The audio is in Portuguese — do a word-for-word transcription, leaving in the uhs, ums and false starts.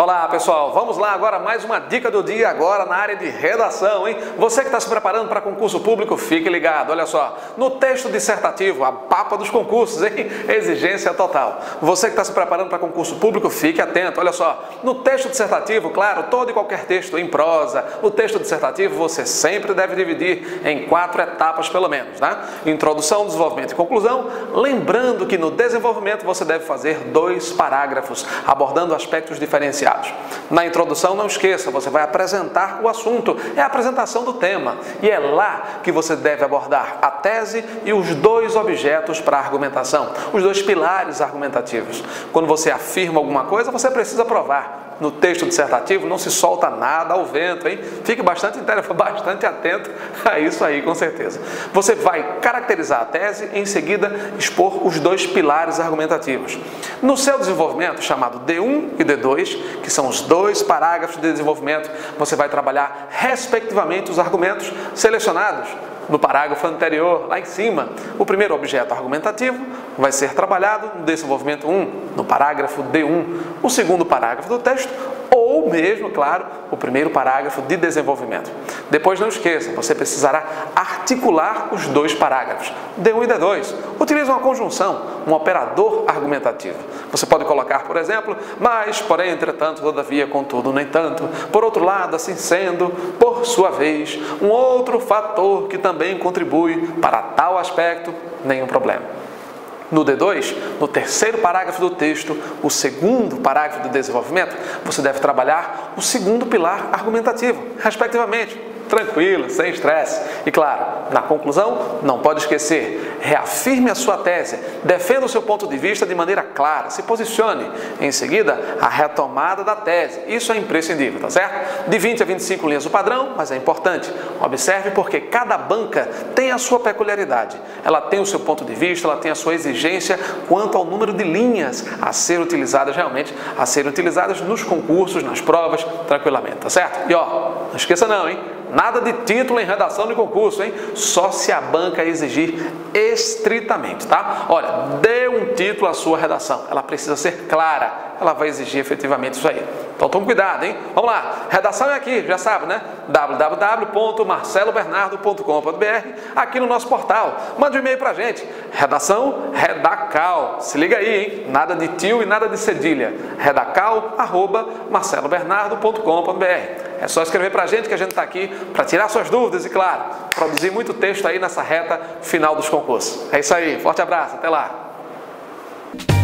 Olá pessoal, vamos lá agora mais uma dica do dia agora na área de redação, hein? Você que está se preparando para concurso público, fique ligado, olha só, no texto dissertativo, a papa dos concursos, hein? Exigência total. Você que está se preparando para concurso público, fique atento, olha só, no texto dissertativo, claro, todo e qualquer texto em prosa, o texto dissertativo você sempre deve dividir em quatro etapas pelo menos, né? Introdução, desenvolvimento e conclusão, lembrando que no desenvolvimento você deve fazer dois parágrafos, abordando aspectos diferenciados. Na introdução, não esqueça, você vai apresentar o assunto, é a apresentação do tema, e é lá que você deve abordar a tese e os dois objetos para a argumentação, os dois pilares argumentativos. Quando você afirma alguma coisa, você precisa provar. No texto dissertativo não se solta nada ao vento, hein? Fique bastante, bastante atento a isso aí, com certeza. Você vai caracterizar a tese e em seguida expor os dois pilares argumentativos. No seu desenvolvimento, chamado D um e D dois, que são os dois parágrafos de desenvolvimento, você vai trabalhar respectivamente os argumentos selecionados no parágrafo anterior, lá em cima. O primeiro objeto argumentativo vai ser trabalhado no desenvolvimento um, no parágrafo D um. O segundo parágrafo do texto, ou mesmo, claro, o primeiro parágrafo de desenvolvimento. Depois não esqueça, você precisará articular os dois parágrafos, D um e D dois. Utilize uma conjunção, um operador argumentativo. Você pode colocar, por exemplo, mas, porém, entretanto, todavia, contudo, no entanto, por outro lado, assim sendo, por sua vez, um outro fator que também contribui para tal aspecto, nenhum problema. No D dois, no terceiro parágrafo do texto, o segundo parágrafo do desenvolvimento, você deve trabalhar o segundo pilar argumentativo, respectivamente. Tranquilo, sem estresse. E claro, na conclusão, não pode esquecer, reafirme a sua tese, defenda o seu ponto de vista de maneira clara, se posicione. Em seguida, a retomada da tese. Isso é imprescindível, tá certo? De vinte a vinte e cinco linhas o padrão, mas é importante. Observe porque cada banca tem a sua peculiaridade. Ela tem o seu ponto de vista, ela tem a sua exigência quanto ao número de linhas a ser utilizadas realmente, a serem utilizadas nos concursos, nas provas, tranquilamente, tá certo? E ó, não esqueça não, hein? Nada de título em redação de concurso, hein? Só se a banca exigir estritamente, tá? Olha, dê um título à sua redação. Ela precisa ser clara. Ela vai exigir efetivamente isso aí. Então tome cuidado, hein? Vamos lá. Redação é aqui, já sabe, né? w w w ponto marcelo bernardo ponto com ponto b r, aqui no nosso portal. Mande um e-mail pra gente. Redação Redacal. Se liga aí, hein? Nada de tio e nada de cedilha. Redacal arroba marcelo bernardo ponto com ponto b r. É só escrever pra gente que a gente tá aqui para tirar suas dúvidas e, claro, produzir muito texto aí nessa reta final dos concursos. É isso aí. Forte abraço. Até lá.